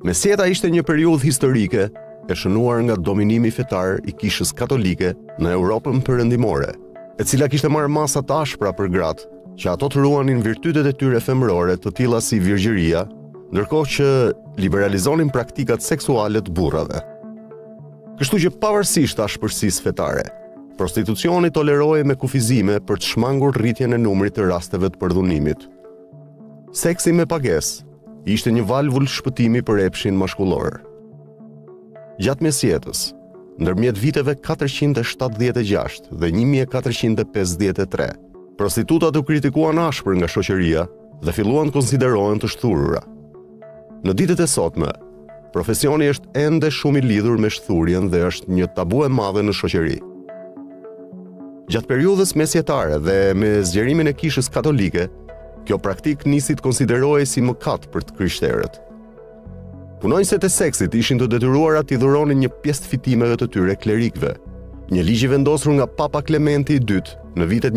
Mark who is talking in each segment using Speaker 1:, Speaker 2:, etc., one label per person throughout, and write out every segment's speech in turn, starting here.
Speaker 1: Mesjeta ishte një periudhë historike e shënuar nga dominimi fetar I kishës katolike në Europën perëndimore, e cila kishte marrë masa të ashpra për gratë, që ato të ruanin virtytet e tyre femërore të tilla si virgjëria, ndërkohë që liberalizonin praktikat seksuale të burrave. Kështu që pavarësisht ashpërsisë fetare, prostitucioni tolerohej me kufizime për të shmangur rritjen e numrit të rasteve të përdhunimit. Seksi me pagesë ishte një valvull shpëtimi për epshin mashkullor. Gjatë mesjetës, ndërmjet viteve 476 dhe 1453, prostitutat u kritikuan ashpër nga shoqëria dhe filluan konsiderohen të shthurura. Në ditët e sotme, profesioni është ende shumë I lidhur me shthurjen dhe është një tabu e madhe në shoqëri. Gjatë periudhës mesjetare dhe me zgjerimin e kishës katolike, kjo praktik nisi të konsiderohej si mëkat për të krishterët. Punonjësit e seksit ishin të detyruara t'i dhuronin një pjesë të fitimeve të tyre klerikëve, një ligj I vendosur nga Papa Klementi II në vitet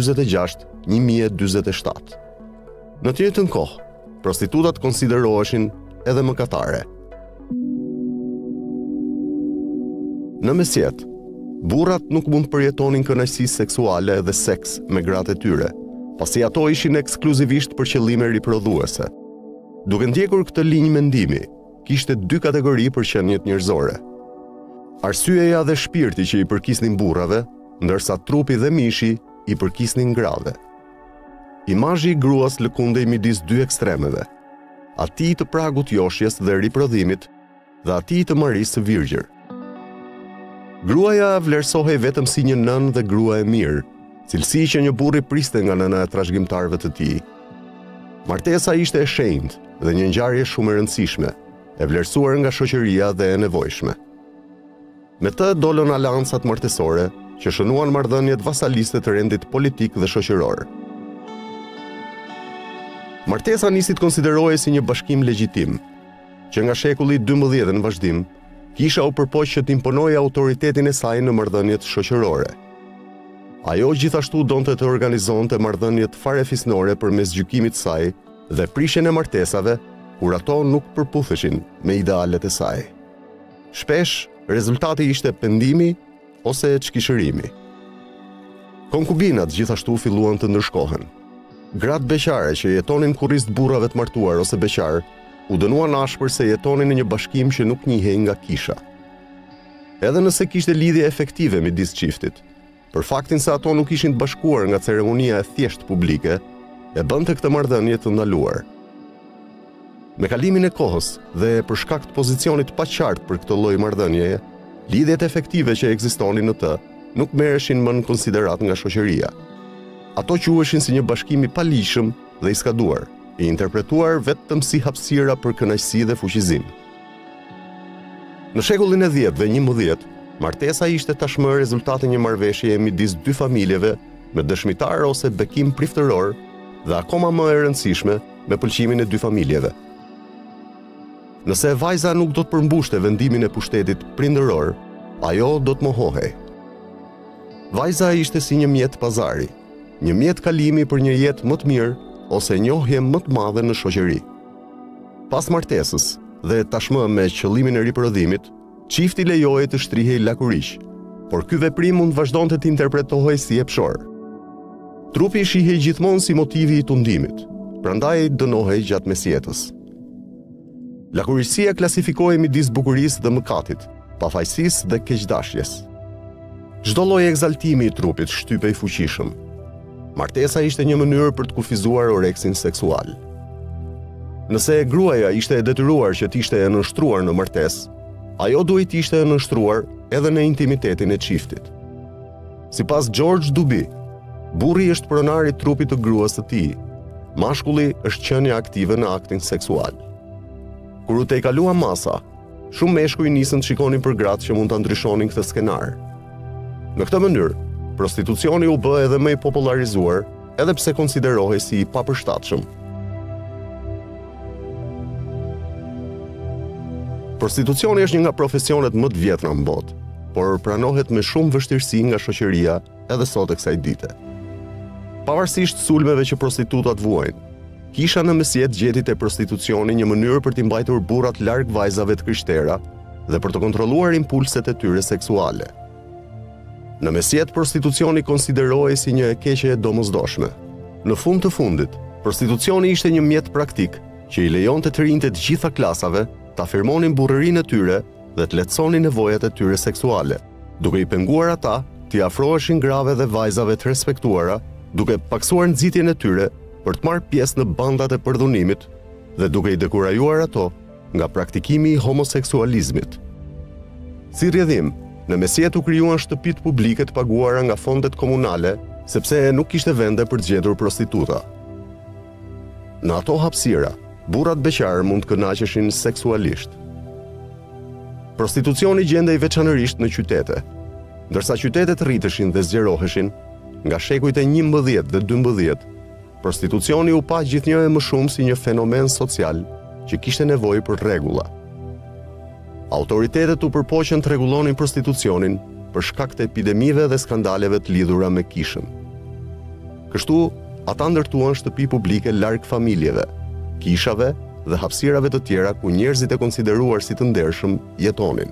Speaker 1: 1046-1047. Në të njëjtën kohë, prostitutat konsideroheshin edhe mëkatare. Në mesjet, burrat nuk mund përjetonin kënaqësi seksuale dhe seks me gratë e tyre, pasi ato ishin ekskluzivisht për qëllime riprodhuese. Duke ndjekur këtë linjë mendimi, kishte dy kategori për qenjet njerëzore. Arsyeja dhe shpirti që I përkisnin burrave, ndërsa trupi dhe mishi I përkisnin grave. Imazhi I gruas lëkundej midis dy ekstremeve, atij të pragut joshjes dhe riprodhimit dhe atij të marrisë së virgjër. Gruaja vlerësohej vetëm si një nënë dhe grua e mirë, cilësi që një burri priste nga nëna e trashëgimtarëve të tij. Martesa ishte e shenjtë dhe një ngjarje shumë e rëndësishme, e vlerësuar nga shoqëria dhe e nevojshme. Me të dolën aleancat martesore që shënuan marrëdhëniet vasaliste të rendit politik dhe shoqëror. Martesa nisi të konsiderohej si një bashkim legjitim, që nga shekulli XII në vazhdim, kisha u përpoq që të imponojë autoritetin e saj në marrëdhëniet shoqërore. Ajo gjithashtu donte të organizonte marrëdhëniet farefisnore përmes gjykimit të saj dhe prishjen e martesave, kur ato nuk përputheshin me idealet e saj. Shpesh, rezultati ishte pendimi ose çkishërimi. Konkubinat gjithashtu filluan të ndërshkohen. Gratë beqare që jetonin kurriz të burrave të martuar ose beqar, u dënuan ashpër se jetonin në një bashkim që nuk njihej nga kisha. Edhe nëse kishte lidhje efektive midis çiftit, për faktin se ato nuk ishin të bashkuar nga ceremonia e thjeshtë publike, e bënte këtë marrëdhënie të ndaluar. Me kalimin e kohës dhe për shkak të pozicionit paqartë për këtë lloj marrëdhënieje, lidhjet efektive që ekzistonin në të nuk merreshin më në konsiderat nga shoqëria. Ato quheshin si një bashkim I paligjshëm dhe I skaduar, I interpretuar vetëm si hapësira për kënaqësi dhe fuqizim. Në shekullin e 10 dhe 11, martesa ishte tashmë rezultati një marrëveshjeje midis dy familjeve me dëshmitar ose bekim priftëror dhe akoma më e rëndësishme me pëlqimin e dy familjeve. Nëse vajza nuk do të përmbushte vendimin e pushtetit prindëror, ajo do të mohohej. Vajza ishte si një mjet pazari, një mjet kalimi për një jetë më të mirë ose njohje më të madhe në shoqëri. Pas martesës dhe tashmë me qëllimin e riprodhimit, çifti lejohej të shtrihej lakuriq, por ky veprim mund vazhdonte të interpretohej si epshor. Trupi shihej gjithmonë si motivi I tundimit, prandaj dënohej gjatë mesjetës. Lakuriqësia klasifikohej midis bukurisë dhe mëkatit, pafajësisë dhe keqdashjes. Çdo lloj egzaltimi I trupit shtypej fuqishëm. Martesa ishte një mënyrë për të kufizuar oreksin seksual. Nëse gruaja ishte e detyruar që të ishte e nënshtruar në martesë, ajo duhet të ishte e nënshtruar edhe në intimitetin e çiftit. Sipas George Duby, burri është pronar I trupit të gruas të tij. Mashkulli është qenia aktive në aktin seksual. Kur u tejkalua masa, shumë meshkuj nisën të shikonin për gratë që mund ta ndryshonin këtë skenar. Në këtë mënyrë, prostitucioni u bë edhe më I popularizuar, edhe pse konsiderohej si I papërshtatshëm. Prostitucioni është një nga profesionet më të vjetra në botë, por pranohet me shumë vështirësi nga shoqëria edhe sot e kësaj dite. Pavarësisht sulmeve që prostitutat vuajnë, kisha në mesjet gjetit e prostitucioni një mënyrë për t'i mbajtur burrat larg vajzave të krishtera dhe për të kontrolluar impulset e tyre seksuale. Në mesjet, prostitucioni konsiderohej si një e keqe e domosdoshme. Në fund të fundit, prostitucioni ishte një mjet praktik që i lejonte të rinjtë të gjitha klasave të afirmonin burrërinë e tyre dhe të lehtësonin nevojat e tyre seksuale, duke i penguar ata t'i afroheshin grave dhe vajzave të respektuara, duke paksuar nxitjen e tyre për të marrë pjesë në bandat e përdhunimit dhe duke i dekurajuar ato nga praktikimi i homoseksualizmit. Si rrjedhim, në mesjet u krijuan shtëpitë publike të paguara nga fondet komunale, sepse nuk kishte vende për të gjetur prostituta. Në ato hapësira, burrat beqar mund të kënaqeshin seksualisht. Prostitucioni gjendej veçanërisht në qytete, ndërsa qytetet rriteshin dhe zgjeroheshin, nga shekujt e 11 dhe 12, prostitucioni u pa gjithnjë e më shumë si një fenomen social që kishte nevojë për rregulla. Autoritetet u përpoqën të rregullonin prostitucionin për shkak të epidemive dhe skandaleve të lidhura me kishën. Kështu, ata ndërtuan shtëpi publike larg familjeve, kishave dhe hapësirave të tjera ku njerëzit e konsideruar si të ndershëm jetonin.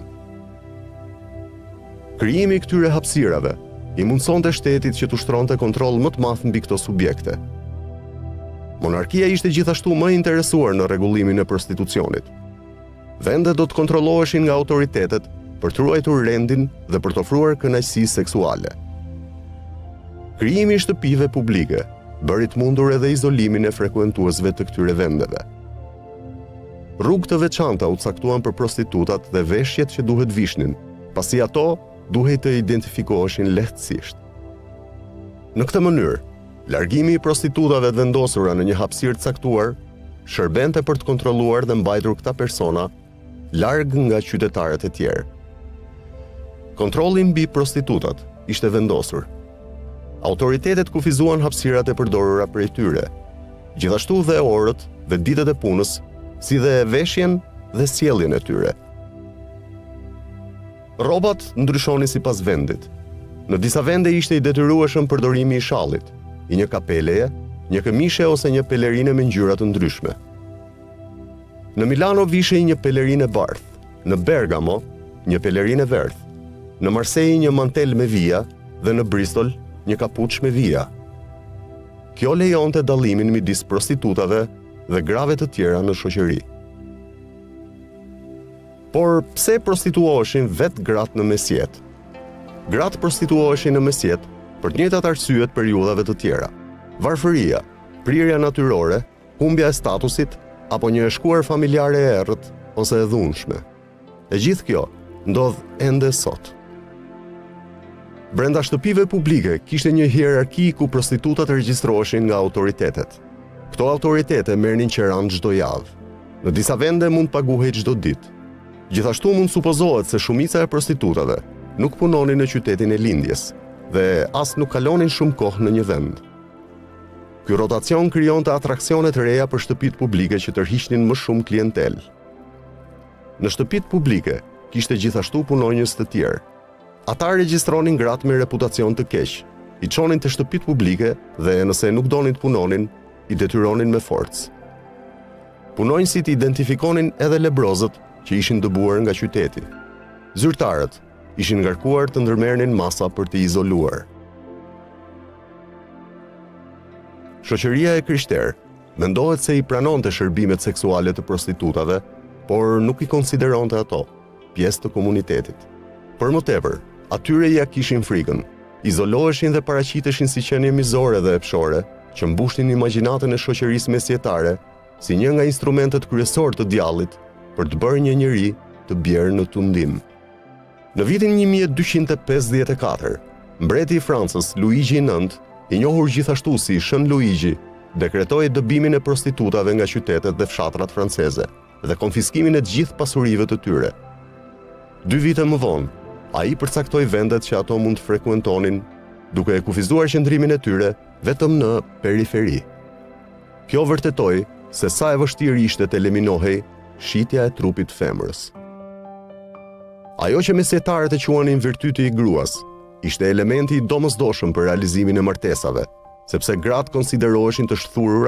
Speaker 1: Krijimi i këtyre hapësirave i mundsonte shtetit që të ushtronte kontroll më të madh mbi këto subjekte. Monarkia ishte gjithashtu më interesuar në rregullimin e prostitucionit. Vendet do të kontrolloheshin nga autoritetet për të ruajtur rendin dhe për të ofruar kënaqësi seksuale. Krijimi i shtëpive publike bëri të mundur edhe izolimin e frekuentuesve të këtyre vendeve. Rrugë të veçanta u caktuan për prostitutat dhe veshjet që duhet vishnin, pasi ato duhej të identifikoheshin lehtësisht. Në këtë mënyrë, largimi i prostitutave të vendosura në një hapësirë të caktuar shërbente për të kontrolluar dhe mbajtur këta persona larg nga qytetarët e tjerë. Kontrolli mbi prostitutat ishte vendosur. Autoritetet kufizuan hapësirat e përdorura prej tyre, gjithashtu dhe orët dhe ditët e punës, si dhe veshjen dhe sjelljen e tyre. Rrobat ndryshonin sipas vendit. Në disa vende ishte i detyrueshëm përdorimi i shallit, i një kapeleje, një këmishe ose një pelerine me ngjyra të ndryshme. Në Milano vishej një pelerinë e bardhë, në Bergamo një pelerinë e verdhë, në Marseille një mantel me vija dhe në Bristol një kapuç me vija. Kjo lejonte dallimin midis prostitutave dhe grave të tjera në shoqëri. Por pse prostituoheshin vetë gratë në mesjet? Gratë prostituoheshin në mesjet për të njëjtat arsye të periudhave të tjera: varfëria, prirja natyrore, humbja e statusit apo një e shkuar familjare e errët ose e dhunshme. E gjithë kjo ndodh ende sot. Brenda shtëpive publike kishte një hierarki ku prostitutat regjistroheshin nga autoritetet. Këto autoritete merrnin qeran çdo javë. Në disa vende mund paguhej çdo ditë. Gjithashtu mund supozohet se shumica e prostitutave nuk punonin në qytetin e lindjes dhe as nuk kalonin shumë kohë në një vend. Ky rotacion krijonte atraksione të reja për shtëpitë publike që tërhiqnin më shumë klientel. Në shtëpitë publike kishte gjithashtu punonjës të tjerë. Ata regjistronin gratë me reputacion të keq, i çonin të shtëpitë publike dhe nëse nuk donin të punonin, i detyronin me forcë. Punonjësit identifikonin edhe lebrozët që ishin dëbuar nga qyteti. Zyrtarët ishin ngarkuar të ndërmerrnin masa për të izoluar. Shoqëria e krishterë mendohet se i pranonte shërbimet seksuale të prostitutave, por nuk i konsideronte ato pjesë të komunitetit. Për më tepër, atyre ja kishin frikën, izoloheshin dhe paraqiteshin si qenie mizore dhe epshore, që mbushnin imagjinatën e shoqërisë mesjetare si një nga instrumentet kryesor të djallit për të bërë një njeri të bjerë në tundim. Në vitin 1254, mbreti i Francës Luigi IX, i njohur gjithashtu si Shën Luigi, dekretoi dëbimin e prostitutave nga qytetet dhe fshatrat franceze dhe konfiskimin e të gjithë pasurive të tyre. 2 vite më vonë, ai përcaktoi vendet që ato mund të frekuentonin, duke e kufizuar qëndrimin e tyre vetëm në periferi. Kjo vërtetoi se sa e vështirë ishte të eliminohej shitja e trupit femrës. Ajo që mesjetarët e quanin virtyti i gruas, ishte elementi i domosdoshëm për realizimin e martesave, sepse gratë konsideroheshin të shthurura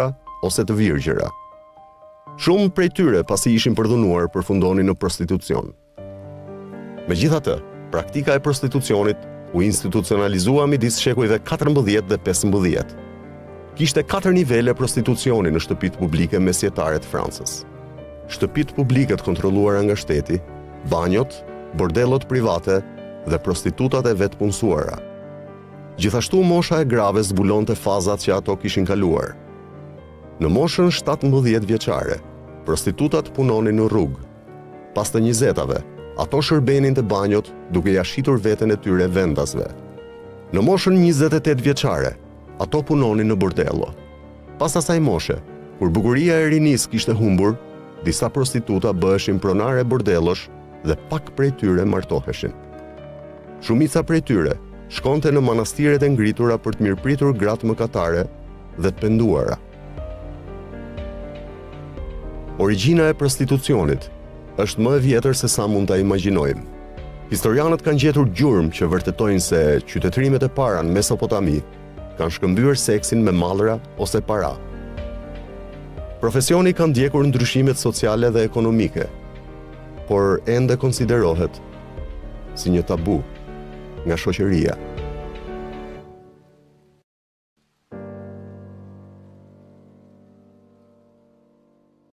Speaker 1: ose të virgjëra. Shumë prej tyre pasi ishin përdhunuar përfundonin në prostitucion. Megjithatë, praktika e prostitucionit u institucionalizua midis shekujve 14 dhe 15. Kishte 4 nivele prostitucioni në shtëpitë publike mesjetare të Francës. Shtëpitë publike të kontrolluara nga shteti, banjot, bordellot private dhe prostitutat e vetpunësuara. Gjithashtu mosha e grave zbulonte fazat që ato kishin kaluar. Në moshën 17 vjeçare, prostitutat punonin në rrugë. Pas të 20-tave, ato shërbenin të banjot duke ja shitur veten e tyre vendasve. Në moshën 28 vjeçare, ato punonin në bordello. Pas asaj moshe, kur bukuria e rinis kishte humbur, disa prostituta bëheshin pronare bordellosh dhe pak prej tyre martoheshin. Shumica prej tyre shkonte në manastiret e ngritura për të mirëpritur gratë mëkatare dhe të penduara. Origjina e prostitucionit është më e vjetër se sa mund ta imagjinojmë. Historianët kanë gjetur gjurmë që vërtetojnë se qytetrimet e para në Mesopotami kanë shkëmbyer seksin me mallra ose para. Profesioni kanë ndjekur ndryshimet sociale dhe ekonomike, por ende konsiderohet si një tabu nga shoqëria.